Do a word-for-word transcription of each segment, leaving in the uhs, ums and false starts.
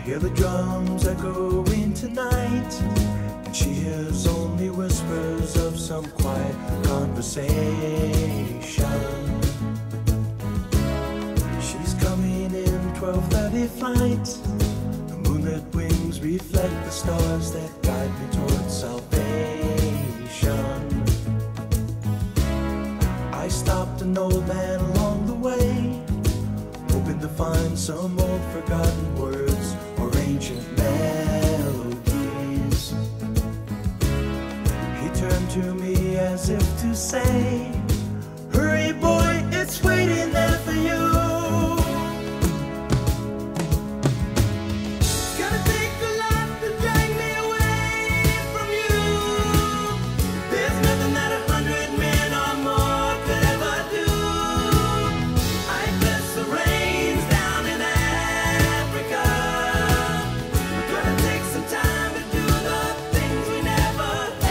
hear the drums echoing tonight, and she hears only whispers of some quiet conversation. She's coming in twelve thirty flight. The moonlit wings reflect the stars that guide me towards salvation. I stopped an old man along the way, hoping to find some old forgotten words or ancient melodies. He turned to me as if to say, "Hurry boy, it's waiting there for you." Gonna take a lot to drag me away from you. There's nothing that a hundred men or more could ever do. I bless the rains down in Africa. We're gonna take some time to do the things we never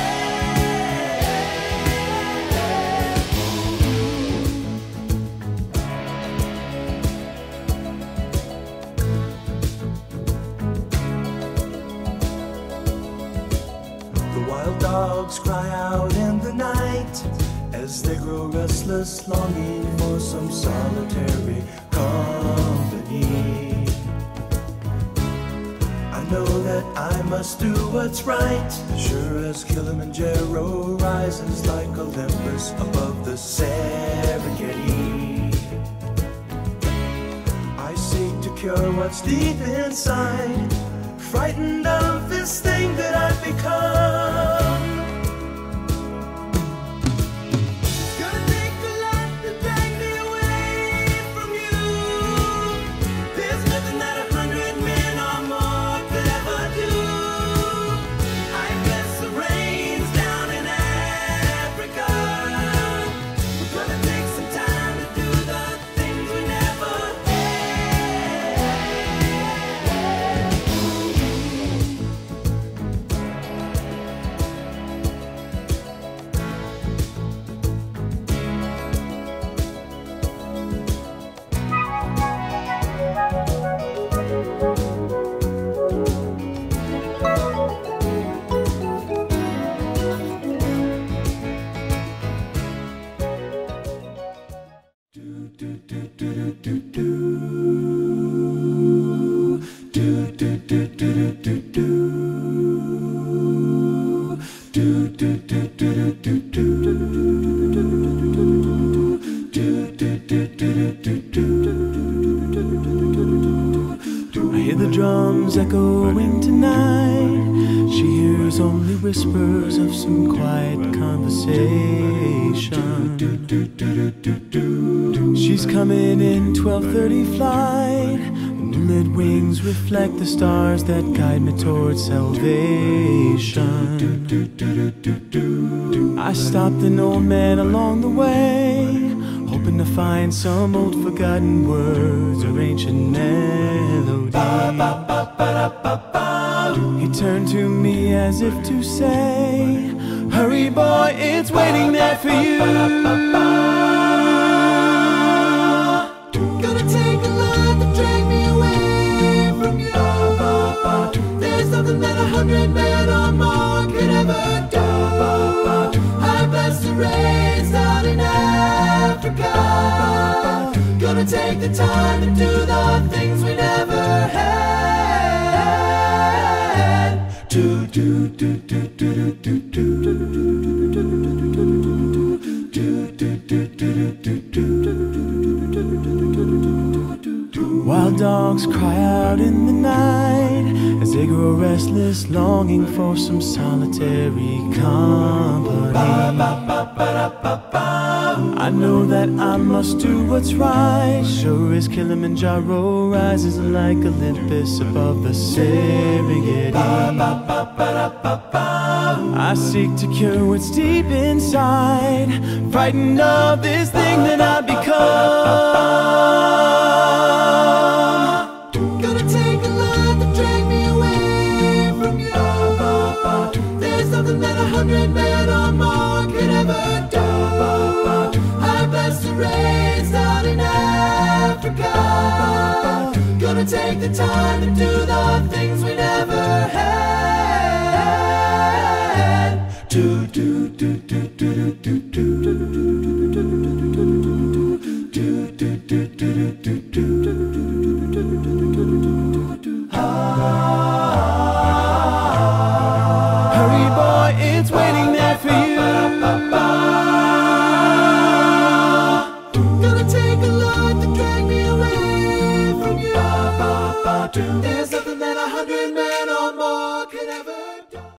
The wild dogs cry out in the night as they grow restless, longing for some solitary company. I know that I must do what's right, sure as Kilimanjaro rises like Olympus above the Serengeti. I seek to cure what's deep inside, frightened of this thing that I've become. It's gonna take a lot to drag me away from you. There's nothing that a hundred men or more could ever do. I bless the rains down in Africa. We're gonna take some time to do the things we never I hear the drums echoing tonight. She hears only whispers of some quiet conversation. She's coming in twelve thirty flight. The moonlit wings reflect the stars that guide me towards salvation. I stopped an old man along the way, hoping to find some old forgotten words or ancient melody. He turned to me as if to say, "Hurry boy, it's waiting there for you." Gonna take a lot to drag me away from you. There's nothing that a hundred men or more could ever do. I bless the rains down in Africa. Gonna take the time to do the things we never had. Do do do do do do do Wild dogs cry out in the night as they grow restless, longing for some solitary company. I know that I must do what's right, sure as Kilimanjaro rises like Olympus above the Serengeti. I seek to cure what's deep inside, frightened of this thing that I've become. Gonna take a lot to drag me away from you. There's nothing that a hundred men or more could ever do. I bless the rains down in Africa. Gonna Gonna take the time to do the things we never had. Do do do do do do do do do do do do do. Hurry, boy, it's waiting there for you. Gonna take a load to drag me away from you. There's nothing that a hundred men